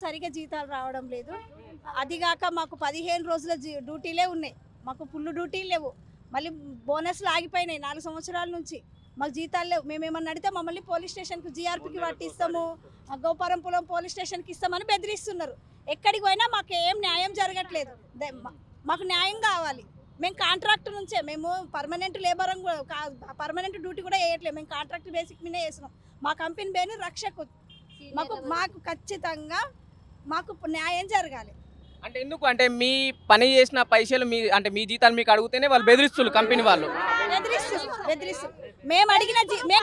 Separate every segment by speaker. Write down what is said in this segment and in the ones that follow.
Speaker 1: సరిగా జీతాలు రావడం లేదు. అదిగాక మాకు 15 రోజుల డ్యూటీలే ఉన్నాయి, మాకు ఫుల్ డ్యూటీలు లేవు. మళ్ళీ బోనస్లు ఆగిపోయినాయి 4 సంవత్సరాల నుంచి, మాకు జీతాలు లేవు. మేము ఏమన్నా అడిగితే మమ్మల్ని పోలీస్ స్టేషన్కి జీఆర్పీకి పట్టిస్తాము, గోపారంపురం పోలీస్ స్టేషన్కి ఇస్తామని బెదిరిస్తున్నారు. ఎక్కడికి పోయినా మాకు ఏం న్యాయం జరగట్లేదు. మాకు న్యాయం కావాలి. మేము కాంట్రాక్ట్ నుంచే, మేము పర్మనెంట్ లేబర్ పర్మనెంట్ డ్యూటీ కూడా వేయట్లేదు, మేము కాంట్రాక్ట్ బేసిక్ మీదే వేస్తున్నాం. మా కంపెనీ పేరు రక్షకు. మాకు ఖచ్చితంగా మాకు న్యాయం జరగాలి.
Speaker 2: అంటే ఎందుకు అంటే మీ పని చేసిన పైసలు అంటే మీ జీతాలు మీకు అడిగితేనే వాళ్ళు బెదిరిస్తున్నారు, కంపెనీ వాళ్ళు
Speaker 1: బెదిరిస్తు. మేము అడిగిన మేము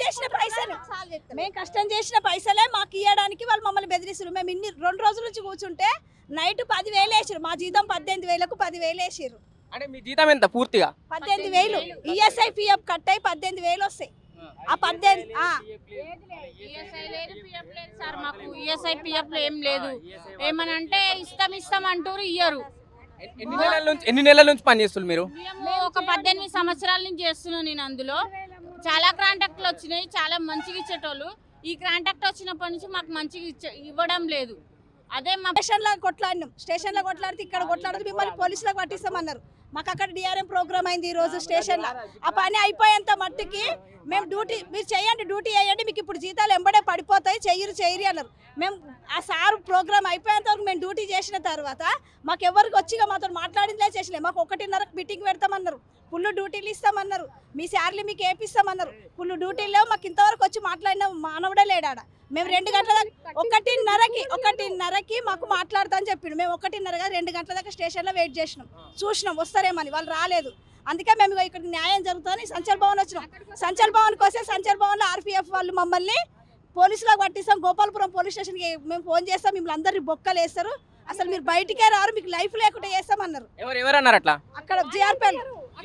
Speaker 1: కష్టం చేసిన పైసలే మాకు ఇవ్వడానికి వాళ్ళు మమ్మల్ని బెదిరిస్తారు. మేము 2 రోజుల నుంచి కూర్చుంటే నైట్ 10,000 వేసారు, మా జీతం 18,000కు 10,000 వేసారు.
Speaker 2: అంటే మీ జీతం ఎంత పూర్తిగా?
Speaker 1: 18,000. ఈఎస్ఐ పిఎఫ్ కట్ అయి 18,000 వస్తాయి. ఆ 18
Speaker 3: సార్ మాకు ఈఎస్ఐ పిఎఫ్ ఏం లేదు. ఏమనంటే ఇస్తాం అంటారు, ఇయ్యరు.
Speaker 2: ఎన్ని నెలల నుంచి పని చేస్తున్నారు మీరు?
Speaker 3: ఒక 18 సంవత్సరాల నుంచి చేస్తున్నాను నేను. అందులో చాలా కాంట్రాక్ట్లు వచ్చినాయి, చాలా మంచిగా ఇచ్చేటోళ్ళు. ఈ కాంట్రాక్ట్ వచ్చినప్పటి నుంచి మాకు మంచిగా ఇవ్వడం లేదు. అదే మా
Speaker 1: స్టేషన్లో కొట్లాడితే ఇక్కడ కొట్లాడితే మిమ్మల్ని పోలీసులకు పట్టిస్తామన్నారు. మాకు అక్కడ డిఆర్ఎం ప్రోగ్రామ్ అయింది ఈరోజు స్టేషన్లో. ఆ పని అయిపోయేంత మట్టుకి మేము మీరు చేయండి, డ్యూటీ చేయండి, మీకు ఇప్పుడు జీతాలు ఎంబడే పడిపోతాయి, చెయ్యరు అన్నారు. మేము ఆ సార్ ప్రోగ్రామ్ అయిపోయేంత వరకు మేము డ్యూటీ చేసిన తర్వాత మాకు ఎవరికి వచ్చిగా మాతో మాట్లాడిందే చేసలే. మాకు 1:30కి మీటింగ్ పెడతామన్నారు, ఫుల్ డ్యూటీలు ఇస్తామన్నారు, మీ శాలరీ మీకు ఏపిస్తామన్నారు. ఫుల్ డ్యూటీలు లేవు, మాకు ఇంతవరకు వచ్చి మాట్లాడిన మానవుడే లేడాడ. మేము 2 గంటల 1:30కి మాకు మాట్లాడతా అని చెప్పిండు. మేము 1:30 2 గంటల దాకా స్టేషన్లో వెయిట్ చేసినాం, చూసినాం వస్తారేమని, వాళ్ళు రాలేదు. అందుకే మేము ఇక్కడ న్యాయం జరుగుతుందని సంచల్ భవన్ వచ్చినాం. సంచల్ భవన్కి వస్తే సంచల్ భవన్లో ఆర్పీఎఫ్ వాళ్ళు మమ్మల్ని పోలీసులకు పట్టిస్తాం, గోపాలపురం పోలీస్ స్టేషన్కి మేము ఫోన్ చేస్తాం, మిమ్మల్ని అందరినీ బొక్కలు వేస్తారు, అసలు మీరు బయటికే రారు, మీకు లైఫ్ లేకుండా చేస్తామన్నారు.
Speaker 2: ఎవరన్నారు అట్లా?
Speaker 1: అక్కడ జీఆర్పీ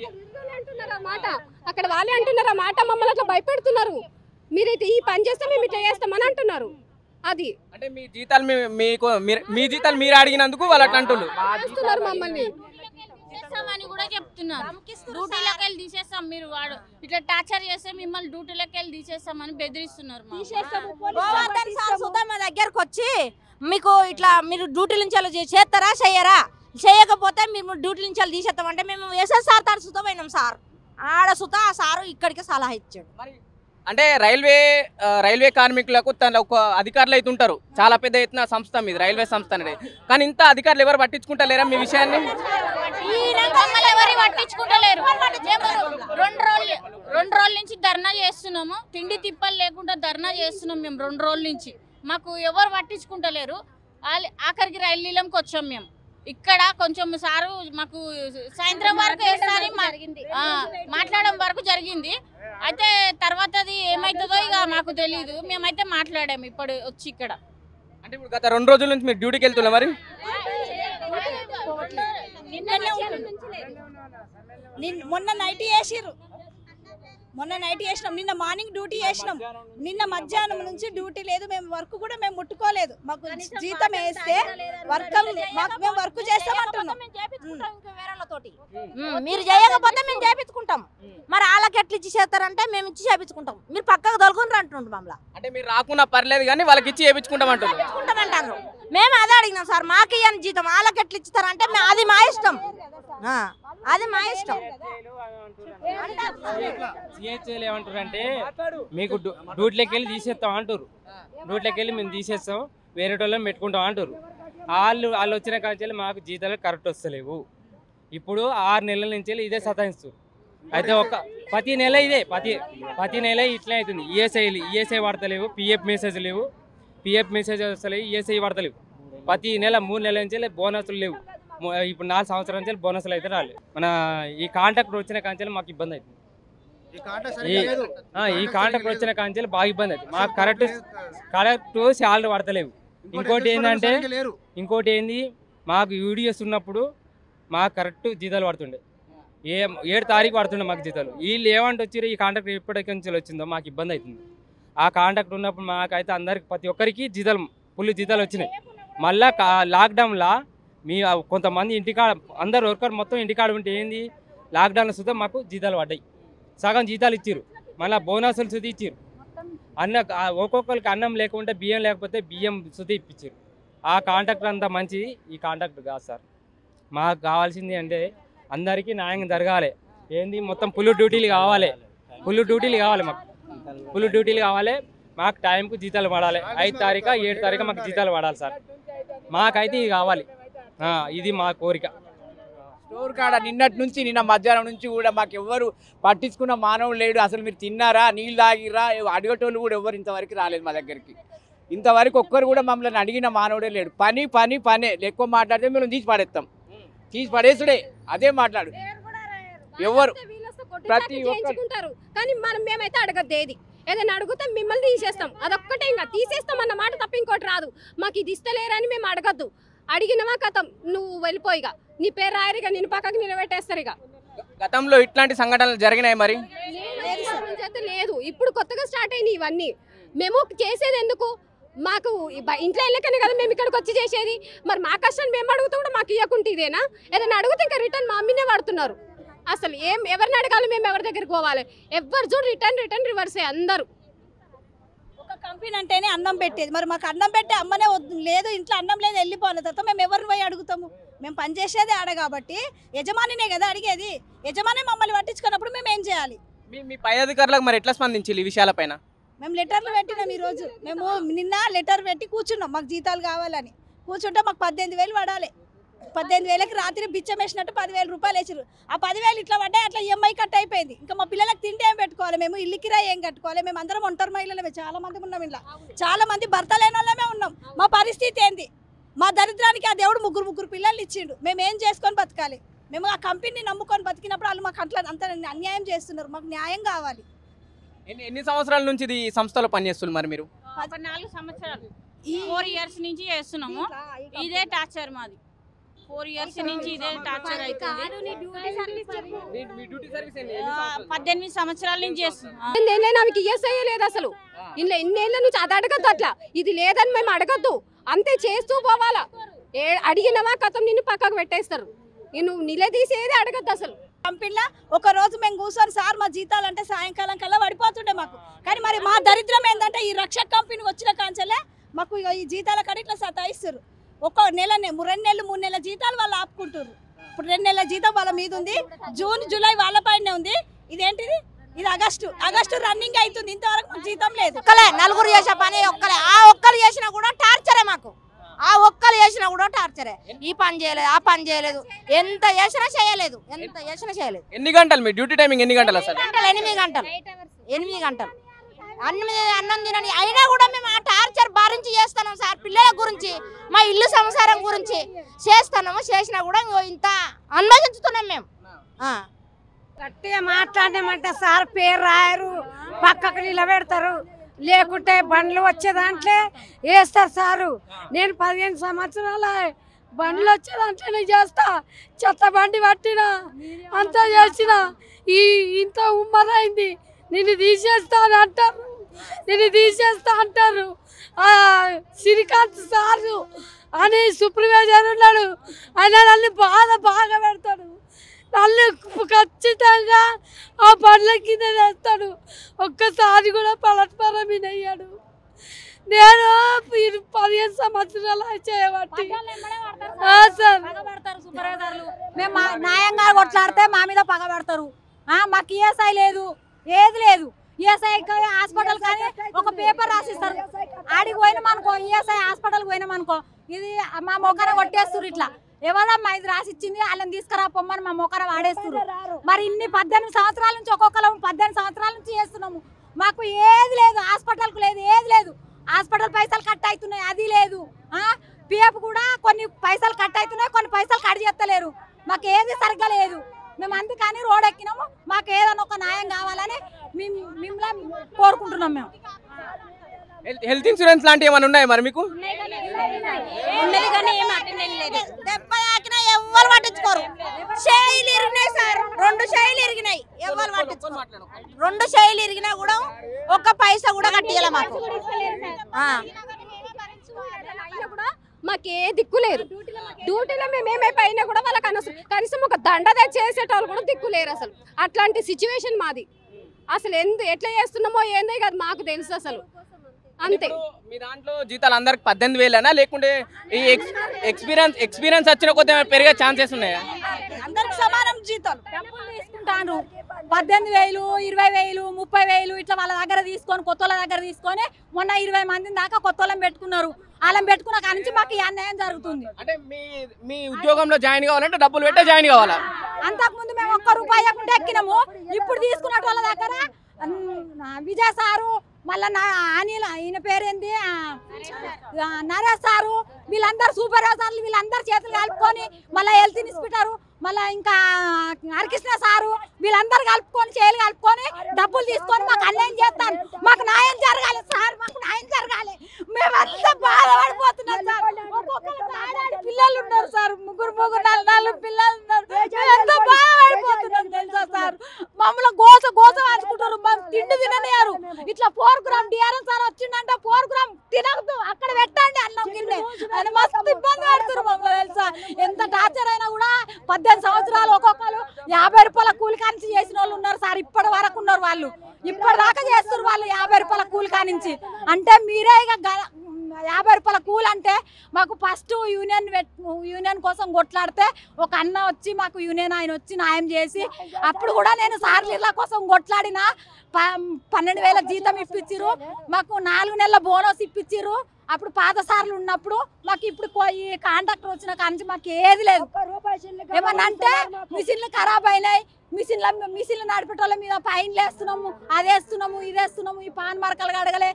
Speaker 4: అక్కడ వాళ్ళే అంటున్నారు ఆ మాట, మమ్మల్ని అట్లా భయపెడుతున్నారు. మీరైతే ఈ పని చేస్తే మేము ఇట్లా చేస్తామని అంటున్నారు. అది
Speaker 2: అంటే మీ జీతాలు మీ జీతాలు మీరు అడిగినందుకు వాళ్ళు అట్లా అంటున్నారు
Speaker 4: మమ్మల్ని.
Speaker 3: తీసేస్తామని కూడా చెప్తున్నారు. డ్యూటీలోకి వెళ్ళి తీసేస్తాం, మీరు వాడు ఇట్లా టార్చర్ చేస్తే మిమ్మల్ని డ్యూటీలోకి వెళ్ళి తీసేస్తామని బెదిరిస్తున్నారు.
Speaker 5: గోవర్ధన్ సార్ సుధా మా దగ్గరకు వచ్చి మీకు ఇట్లా మీరు డ్యూటీ నుంచి చేస్తారా చెయ్యరా, చేయకపోతే మేము డ్యూటీ నుంచి తీసేస్తామంటే మేము ఎస్ఎస్ఆర్ తాడు సుధా పోయినాం సార్. ఆడ సుధా ఆ సారు ఇక్కడికి సలహా ఇచ్చాడు.
Speaker 2: అంటే రైల్వే కార్మికులకు ఒక అధికారులు అయితే ఉంటారు, చాలా పెద్ద ఎత్తున సంస్థ మీద రైల్వే సంస్థ అనేది. కానీ ఇంత అధికారులు ఎవరు పట్టించుకుంటలేరా మీ విషయాన్ని?
Speaker 3: ఎవరు పట్టించుకుంటలేరు. 2 రోజుల నుంచి ధర్నా చేస్తున్నాము, తిండి తిప్పలు లేకుండా ధర్నా చేస్తున్నాం మేము 2 రోజుల నుంచి. మాకు ఎవరు పట్టించుకుంటలేరు. ఆఖరికి రైలు నీలంకి వచ్చాం మేము. ఇక్కడ కొంచెం సారు మాకు సాయంత్రం వరకు మాట్లాడడం వరకు జరిగింది. అయితే తర్వాత అది ఏమైతుందో ఇక మాకు తెలీదు. మేమైతే మాట్లాడాము ఇప్పుడు వచ్చి ఇక్కడ.
Speaker 2: అంటే ఇప్పుడు గత 2 రోజుల నుంచి మీరు డ్యూటీకి వెళ్తున్నా మరి?
Speaker 1: మొన్న నైట్ చేసినాం, నిన్న మార్నింగ్ డ్యూటీ చేసినాం, నిన్న మధ్యాహ్నం నుంచి డ్యూటీ లేదు. మేము వర్క్ కూడా మేము ముట్టుకోలేదు. మాకు జీతం వేస్తే మేము వర్క్ చేస్తామంటున్నాం.
Speaker 5: మీరు చేయకపోతే మేము చేపించుకుంటాం. మరి వాళ్ళకి ఎట్లా ఇచ్చి చేస్తారంటే మేము ఇచ్చి చేపించుకుంటాం. మీరు పక్కకు దొరుకుని అంటుండ్రు మమ్మల్ని.
Speaker 2: అంటే మీరు రాకున్నా పర్లేదు కానీ వాళ్ళకి ఇచ్చి చేపించుకుంటాం
Speaker 5: అంటారు. మేము అదే అడిగినాం సార్, మాకు ఇవ్వని జీతం వాళ్ళకి ఎట్లా ఇస్తారంటే అది మా ఇష్టం, అది మా ఇష్టం.
Speaker 6: సిహెచ్ఎల్ ఏమంటారు అంటే మీకు డ్యూటీలోకి వెళ్ళి తీసేస్తాం అంటారు. డ్యూటీలోకి వెళ్ళి మేము తీసేస్తాం, వేరే వాళ్ళని పెట్టుకుంటాం అంటారు. వాళ్ళు వచ్చిన కాంచెల్లి మాకు జీతాలు కరెక్ట్ వస్తలేవు. ఇప్పుడు 6 నెలల నుంచి ఇదే సతాయిస్తారు. అయితే ప్రతి నెల ఇదే ప్రతి నెల ఇట్లే అవుతుంది. ఈఎస్ఐ వాడతలేవు, పిఎఫ్ మెసేజ్ లేవు, పిఎఫ్ మెసేజ్ వస్తలేవు, ఈఎస్ఐ వాడతలేవు. ప్రతి నెల 3 నెలల నుంచి బోనస్లు లేవు. ఇప్పుడు 4 సంవత్సరాల నుంచి బోనస్లు అయితే రాలేదు. మన ఈ కాంట్రాక్ట్ వచ్చిన కాంచెల్లి మాకు ఇబ్బంది అవుతుంది. ఈ కాంట్రాక్ట్ వచ్చిన కాంచెల్లి బాగా ఇబ్బంది అవుతుంది మాకు. కరెక్ట్ శాలరీ పడతలేవు. ఇంకోటి ఏంది, మాకు యూడిఎస్ ఉన్నప్పుడు మాకు కరెక్ట్ జీతాలు పడుతుండే. 7 తారీఖు పడుతుండే మాకు జీతాలు. వీళ్ళు ఏమంటే వచ్చారు, ఈ కాంట్రాక్ట్ ఎప్పటికి నుంచి వచ్చిందో మాకు ఇబ్బంది అవుతుంది. ఆ కాంట్రాక్ట్ ఉన్నప్పుడు మాకైతే అందరికి ప్రతి ఒక్కరికి ఫుల్ జీతాలు వచ్చినాయి. మళ్ళీ లాక్డౌన్లో కొంతమంది ఇంటికాడ అందరు వర్కర్ మొత్తం ఇంటికాడ ఉంటే ఏంది, లాక్డౌన్లో సుధా మాకు జీతాలు పడ్డాయి. సగం జీతాలు ఇచ్చారు, మళ్ళీ బోనసులు సుధి ఇచ్చారు. ఒక్కొక్కరికి అన్నం లేకుంటే బియ్యం లేకపోతే బియ్యం సుధి ఇప్పించారు. ఆ కాంట్రాక్టర్ అంతా మంచిది, ఈ కాంట్రాక్టర్ కాదు సార్. మాకు కావాల్సింది అంటే అందరికీ న్యాయం జరగాలి. ఏంది మొత్తం ఫుల్ డ్యూటీలు కావాలి, ఫుల్ డ్యూటీలు కావాలి, మాకు ఫుల్ డ్యూటీలు కావాలి. మాకు టైంకు జీతాలు పడాలి. 5 తారీఖు 7 తారీఖు మాకు జీతాలు పడాలి సార్. మాకైతే ఇది కావాలి, ఇది మా కోరిక.
Speaker 7: స్టోర్ కాడ నిన్న మధ్యాహ్నం నుంచి కూడా మాకు ఎవ్వరు పట్టించుకున్న మానవుడు లేడు. అసలు మీరు తిన్నారా, నీళ్ళు తాగిరా, అడిగేటోళ్ళు కూడా ఎవరు ఇంతవరకు రాలేదు మా దగ్గరికి. ఇంతవరకు ఒక్కరు కూడా మమ్మల్ని అడిగిన మానవుడే లేడు. పనే ఎక్కువ మాట్లాడితే మేము తీసి పడేస్తాం, తీసి పడేసుడే అదే మాట్లాడు. ఎవరు ప్రతి ఒక్కరు
Speaker 4: కానీ మేమైతే అడగద్దు. ఏదైనా అడిగితే మిమ్మల్ని తీసేస్తాం, అదొక్కటే. ఇంకా తీసేస్తాం అన్న మాట తప్ప ఇంకోటి రాదు. మాకు ఇది ఇస్తలేరని మేము అడగద్దు. అడిగినవా కథం, నువ్వు వెళ్ళిపోయిగా, నీ పేరు రాయరిగా, నేను పక్కకు నిలబెట్టేస్తారు. ఇక
Speaker 2: గతంలో ఇట్లాంటి సంఘటనలు జరిగినాయి మరి?
Speaker 4: లేదు, ఇప్పుడు కొత్తగా స్టార్ట్ అయినాయి ఇవన్నీ. మేము చేసేది ఎందుకు? మాకు ఇంట్లో వెళ్ళకనే కదా మేము ఇక్కడికి వచ్చి చేసేది. మరి మా కష్టాన్ని మేము అడుగుతూ కూడా మాకు ఇవ్వకుంటే ఇదేనా? ఏదైనా అడిగితే ఇంకా రిటర్న్ మా అమ్మనే పడుతున్నారు. అసలు ఎవరిని అడగాలి, మేము ఎవరి దగ్గరికి పోవాలి? ఎవరు చూడు రిటర్న్ రివర్సే అందరూ.
Speaker 1: ఒక కంపెనీ అంటేనే అన్నం పెట్టేది, మరి మాకు అన్నం పెట్టే అమ్మనే లేదు, ఇంట్లో అన్నం లేదు, వెళ్ళిపోవాలి. తర్వాత మేము ఎవరిని పోయి అడుగుతాము? మేము పనిచేసేదే ఆడ కాబట్టి యజమానినే కదా అడిగేది. యజమాని మమ్మల్ని పట్టించుకున్నప్పుడు మేము ఏం చేయాలి?
Speaker 2: మీ పై అధికారులకు మరి ఎట్లా స్పందించాలి ఈ విషయాలపైన?
Speaker 1: మేము లెటర్లు పెట్టినాం. ఈరోజు మేము నిన్న లెటర్ పెట్టి కూర్చున్నాం, మాకు జీతాలు కావాలని. కూర్చుంటే మాకు 18,000 పడాలి. 18,000కి రాత్రి బిచ్చం వేసినట్టు 10,000 రూపాయలు వేసారు. ఆ 10,000 ఇట్లా పడ్డాయి, అట్లా ఈఎంఐ కట్ అయిపోయింది. ఇంకా మా పిల్లలకు తిండి ఏం పెట్టుకోవాలి? మేము ఇల్లు కిరాయి ఏం కట్టుకోవాలి? మేము అందరం ఒంటరి మహిళలమే, చాలా మంది ఉన్నాం. ఇలా చాలా మంది భర్త లేని వాళ్ళమే ఉన్నాం. మా పరిస్థితి ఏంది? మా దరిద్రానికి ఆ దేవుడు ముగ్గురు పిల్లల్ని ఇచ్చిండు. మేము ఏం చేసుకొని బతకాలి? మేము ఆ కంపెనీని నమ్ముకొని బతికినప్పుడు వాళ్ళు మాకు అట్లా అంత అన్యాయం చేస్తున్నారు. మాకు న్యాయం కావాలి.
Speaker 2: ఎన్ని సంవత్సరాల నుంచి ఈ సంస్థలో పనిచేస్తున్నారు మరి మీరు?
Speaker 3: 4 సంవత్సరాలు, 4 ఇయర్స్ నుంచి చేస్తున్నాము. ఇదే టార్చర్ మాది. 4 ఇయర్స్ నుంచి ఇదే టార్చర్ అవుతుంది. 18 సంవత్సరాల నుంచి చేస్తున్నాం.
Speaker 4: ఆమెకి ఈఎస్ఐ లేదు అసలు. ఇంట్లో ఎన్నేళ్ళ నుంచి అది అడగద్దు. అట్లా ఇది లేదని మేము అడగద్దు, అంతే చేస్తూ పోవాలా. అడిగినవా కథం నిన్ను పక్కకు పెట్టేస్తారు. నువ్వు నిలదీసేది అడగద్దు అసలు.
Speaker 1: కంపెనీలో ఒక రోజు మేము కూర్చొని సార్ మా జీతాలు అంటే సాయంకాలం కల్లా పడిపోతుండే మాకు. కానీ మరి మా దరిద్రం ఏంటంటే ఈ రక్షక్ కంపెనీ వచ్చిన కాంచెలే మాకు ఈ జీతాల కాడ ఇట్లా సతాయిస్తారు. ఒక నెల 2 నెలలు 3 నెలల జీతాలు వాళ్ళు ఆపుకుంటారు. ఇప్పుడు 2 నెలల జీతం వాళ్ళ మీద ఉంది, జూన్ జూలై వాళ్ళ పైనే ఉంది. ఇదేంటిది? ఇది ఆగస్టు రన్నింగ్ అవుతుంది, ఇంతవరకు జీతం లేదు.
Speaker 5: నలుగురు చేసే పని ఒక్కలే, ఆ ఒక్కరు చేసినా కూడా టార్చరే మాకు. ఆ ఒక్కరు చేసినా కూడా టార్చరే. ఈ పని చేయలేదు, ఆ పని చేయలేదు, ఎంత చేసినా చేయలేదు.
Speaker 2: ఎన్ని గంటలు మీ డ్యూటీ టైమింగ్? ఎన్ని గంటలు అసలు?
Speaker 5: 8 గంటలు అన్నం తినని అయినా కూడా మేము ఆ టార్చర్ భరించి చేస్తున్నాం సార్. పిల్లల గురించి, మా ఇల్లు సంసారం గురించి చేస్తున్నాము. చేసినా కూడా ఇంత అనుభవించుతున్నాం మేము.
Speaker 8: గట్టిగా మాట్లాడమంటే సార్ పేరు రాయరు, పక్కకు నిలబెడతారు. లేకుంటే బండ్లు వచ్చే దాంట్లో వేస్తారు సారు. నేను 15 సంవత్సరాల బండ్లు వచ్చే దాంట్లోనే చేస్తా. చెత్త బండి పట్టినా, అంతా చేసిన. ఇంత ఉమ్మరైంది, నిన్ను తీసేస్తా అంటారు. శ్రీకాంత్ సారు అని సూపర్వైజర్ ఉన్నాడు, ఆయన నన్ను బాగా పెడతాడు. నన్ను ఖచ్చితంగా ఆ బండ్ల కింద వేస్తాడు. ఒక్కసారి కూడా పలట్పరం వినయ్యాడు. నేను 15 సంవత్సరాలు చేయబట్టి మేము న్యాయంగా కొట్లాడితే మా మీద పగ పెడతారు. మాకు ఈఎస్ఐ లేదు, ఏది లేదు. ఈఎస్ఐ హాస్పిటల్ కానీ ఒక పేపర్ రాసిస్తారు. ఆడికి పోయినామనుకో, ఈఎస్ఐ హాస్పిటల్కి పోయినామనుకో, ఇది మా మొక్కర కొట్టేస్తారు. ఇట్లా ఎవరమ్మా ఇది రాసిచ్చింది, వాళ్ళని తీసుకురా పొమ్మని మా మొక్కర వాడేస్తారు. మరి ఇన్ని 18 సంవత్సరాల నుంచి, ఒక్కొక్కరు 18 సంవత్సరాల నుంచి చేస్తున్నాము. మాకు ఏది లేదు, హాస్పిటల్కు లేదు, ఏది లేదు. హాస్పిటల్ పైసలు కట్ అవుతున్నాయి, అది లేదు. పిఎఫ్ కూడా కొన్ని పైసలు కట్ అవుతున్నాయి, కొన్ని పైసలు కట్ చేస్తలేరు. మాకు ఏది సరిగ్గా లేదు. మేము అందుకని రోడ్ ఎక్కినాము. మాకు ఏదైనా ఒక న్యాయం కావాలని మిమ్మల్ని కోరుకుంటున్నాం. మేము
Speaker 2: హెల్త్ ఇన్సూరెన్స్ లాంటివి ఏమైనా ఉన్నాయి మరి మీకు?
Speaker 5: దెబ్బ తాకినా ఎవరు పట్టించుకోరు. శైలి ఇరిగినాయి సార్, 2 శైలి ఇరిగినాయి, ఎవరు పట్టించుకోరు. 2 శైలి ఇరిగినా కూడా ఒక్క పైసా కూడా కట్టియాల మాకు.
Speaker 4: మాకే దిక్కు లేదు. డ్యూటీలో మేము ఏమైపోయినా కూడా వాళ్ళకి అనవసరం. కనీసం ఒక దండ చేసేటోళ్ళు కూడా దిక్కు లేరు. అసలు అట్లాంటి సిచ్యువేషన్ మాది. అసలు ఎట్లా చేస్తున్నామో ఏందో కాదు మాకు తెలుసు. అసలు అంతే.
Speaker 2: మీ దాంట్లో జీతాలు అందరికి 18,000 లేకుంటే ఈ ఎక్స్పీరియన్స్ వచ్చిన కొద్ది పెరిగే ఛాన్సెస్ ఉన్నాయా?
Speaker 1: అందరికి సమానం జీతాలు
Speaker 8: తీసుకుంటాను 18,000, 20,000, 30,000 ఇట్లా వాళ్ళ దగ్గర తీసుకొని కొత్త వాళ్ళ దగ్గర తీసుకొని మొన్న 20 మంది దాకా కొత్త వాళ్ళని పెట్టుకున్నారు. వాళ్ళని పెట్టుకున్న కాడి నుంచి మాకు ఈ అన్యాయం జరుగుతుంది.
Speaker 2: అంటే మీ ఉద్యోగంలో జాయిన్ కావాలంటే డబ్బులు పెట్టే జాయిన్ కావాలా?
Speaker 8: అంతకుముందు మేము ₹1 ఇవ్వకుండా ఎక్కినాము. ఇప్పుడు తీసుకున్న వాళ్ళ దగ్గర విజయ్ సారు మళ్ళా అనిల్ ఈయన పేరేంది నరేష్ సారు వీళ్ళందరూ సూపర్వైజర్లు వీళ్ళందరూ చేతులు కలుపుకొని మళ్ళీ హెల్త్ ఇన్స్పెక్టర్ మళ్ళీ ఇంకా హరికృష్ణ సారు వీళ్ళందరూ కలుపుకొని చేతులు కలుపుకొని డబ్బులు తీసుకొని మాకు అన్యాయం చేస్తాను. మాకు న్యాయం జరగాలి సార్, మాకు న్యాయం జరగాలి. మేమంతా బాధపడిపోతున్నాం సార్. ఒక్కొక్కరికి ఆడాడి పిల్లలు ఉన్నారు సార్, ముగ్గురు 4 పిల్లలు ఉన్నారు. ఎంతో బాధపడిపోతున్నాం తెలుసా సార్. మమ్మల్ని గోస వాడుకుంటారు, మాకు తిండి తిననియారు. ఇట్లా 4 గ్రామ్ డిఆర్ఎం సార్ వచ్చిందంటే 4 గ్రామ్ తినకదు అక్కడ పెట్టండి అన్నం గిన్నె అని మస్తు ఇబ్బంది పెడుతున్నారు మమ్మల్ని తెలుసా. ఎంత టార్చర్ అయినా కూడా 18 సంవత్సరాలు ఒక్కొక్కరు ₹50 కూలి కానించి చేసిన వాళ్ళు ఉన్నారు సార్. ఇప్పటి వరకు ఉన్నారు వాళ్ళు, ఇప్పటిదాకా చేస్తారు వాళ్ళు ₹50 కూలి కానించి. అంటే మీరే ఇక ₹50 కూలి అంటే మాకు ఫస్ట్ యూనియన్ కోసం కొట్లాడితే ఒక అన్న వచ్చి మాకు యూనియన్ ఆయన వచ్చి న్యాయం చేసి అప్పుడు కూడా నేను సార్లీల కోసం కొట్లాడిన 12,000 జీతం ఇప్పించారు. మాకు 4 నెలల బోనస్ ఇప్పించారు. అప్పుడు పాత సార్లు ఉన్నప్పుడు మాకు ఇప్పుడు ఈ కాంట్రాక్టర్ వచ్చిన కాంచి మాకు ఏది లేదు. ఏమన్నా అంటే మిషన్లు ఖరాబ్ అయినాయి, మిషన్లు నడిపేటోళ్ళ మీద ఫైన్లు వేస్తున్నాము, అదేస్తున్నాము ఇదేస్తున్నాము, ఈ పాన్ మార్కలు అడగలే.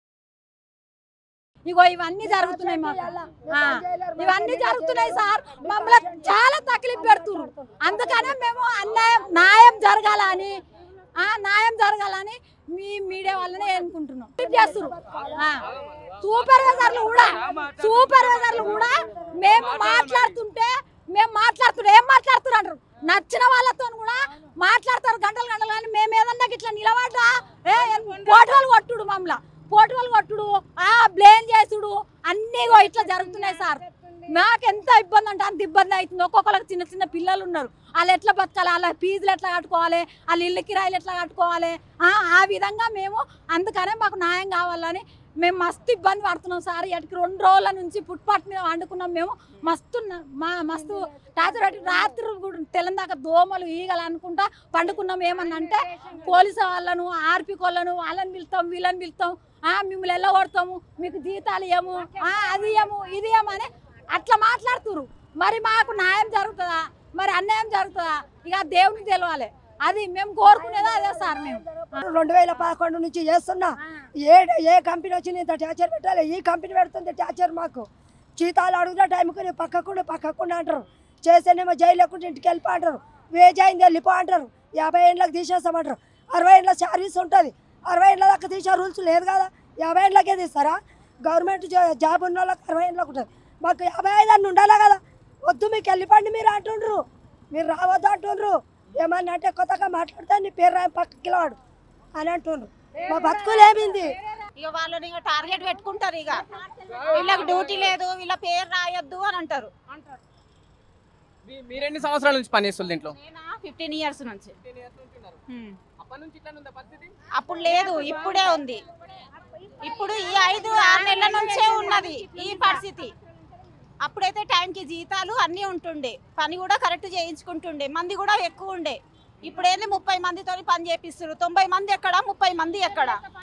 Speaker 8: ఇగో ఇవన్నీ జరుగుతున్నాయి మాకు, ఇవన్నీ జరుగుతున్నాయి సార్. మమ్మల్ని చాలా తక్లీఫ్ పెడుతున్నారు. అందుకనే మేము న్యాయం జరగాలని మీ మీడియా వాళ్ళనే అనుకుంటున్నాం. చేస్తున్నారు సూపర్వైజర్లు కూడా మేము మాట్లాడుతుంటే ఏం మాట్లాడుతున్నారు నచ్చిన వాళ్ళతో కూడా మాట్లాడతారు గంటలు కానీ మేము ఏదన్నా ఇట్లా నిలబడ్డా పోటువలు కొట్టుడు బ్లేమ్ చేసుడు అన్నీ ఇట్లా జరుగుతున్నాయి సార్. మాకు ఎంత ఇబ్బంది అంటే అంత ఇబ్బంది అవుతుంది. ఒక్కొక్కరికి చిన్న చిన్న పిల్లలు ఉన్నారు, వాళ్ళు ఎట్లా బతకాలి, వాళ్ళ ఫీజులు ఎట్లా కట్టుకోవాలి, వాళ్ళ ఇల్లు కిరాయిలు ఎట్లా కట్టుకోవాలి. ఆ విధంగా మేము అందుకనే మాకు న్యాయం కావాలని మేము మస్తు ఇబ్బంది పడుతున్నాం సార్. ఎటుకి 2 రోజుల నుంచి ఫుట్పాత్ మీద వండుకున్నాం. మేము మస్తు రాత్రి తెలంగాణ దోమలు ఈగలు అనుకుంటా పండుకున్నాం. ఏమన్నా అంటే పోలీసు వాళ్ళను ఆర్పీ వాళ్ళను వాళ్ళని పిలుస్తాం వీళ్ళని పిలుస్తాం, మిమ్మల్ని ఎలా కొడతాము, మీకు జీతాలు ఇవ్వము, అది ఇవ్వము ఇది ఇవ్వమని అట్లా మాట్లాడుతున్నారు. మరి మాకు న్యాయం జరుగుతుందా, మరి అన్యాయం జరుగుతుందా, ఇక దేవునికి తెలవాలి. అది మేము కోరుకునేదా అదే సార్. మేము
Speaker 9: 2011 నుంచి చేస్తున్నా. ఏ కంపెనీ వచ్చింది ఇంత టార్చర్ పెట్టాలి, ఈ కంపెనీ పెడుతుంది టార్చర్. మాకు జీతాలు అడుగుతా టైంకి పక్కకుండా అంటారు, చేస్తేనేమో జైలు లేకుండా ఇంటికి వెళ్ళిపో అంటారు, వేజ్ అయింది వెళ్ళిపో అంటారు, 50 ఏళ్ళకి తీసేస్తామంటారు. 60 ఏళ్ళ సర్వీస్ ఉంటుంది, 60 ఏళ్ళ దాకా తీసే రూల్స్ లేదు కదా, 50 ఏళ్ళకే తీస్తారా? గవర్నమెంట్ జాబ్ ఉన్న వాళ్ళకి 60 ఏళ్ళకి ఉంటుంది, మాకు 55 అని ఉండాలి కదా. వద్దు మీకు వెళ్ళిపోండి మీరు అంటుండ్రు, మీరు రావద్దు అంటుండ్రు. ఏమన్నా అంటే కొత్తగా మాట్లాడితే నీ పేరు రాయి పక్కకి వాడు అని అంటుండ్రు. మా బతుకులు ఏమింది
Speaker 5: ఇక వాళ్ళని ఇక టార్గెట్ పెట్టుకుంటారు. ఇక వీళ్ళకి డ్యూటీ లేదు, వీళ్ళ పేరు రాయొద్దు అని అంటారు.
Speaker 2: మీరెన్ని సంవత్సరాల నుంచి పనిచేస్తుంది దీంట్లో?
Speaker 5: 15 ఇయర్స్ నుంచి. అప్పుడు లేదు, ఇప్పుడే ఉంది. ఇప్పుడు ఈ 5-6 నెలల నుంచే ఉన్నది ఈ పరిస్థితి. అప్పుడైతే టైంకి జీతాలు అన్నీ ఉంటుండే, పని కూడా కరెక్ట్ చేయించుకుంటుండే, మంది కూడా ఎక్కువ ఉండే. ఇప్పుడేంది 30 మందితో పని చేపిస్తారు. 90 మంది ఎక్కడ, 30 మంది ఎక్కడ?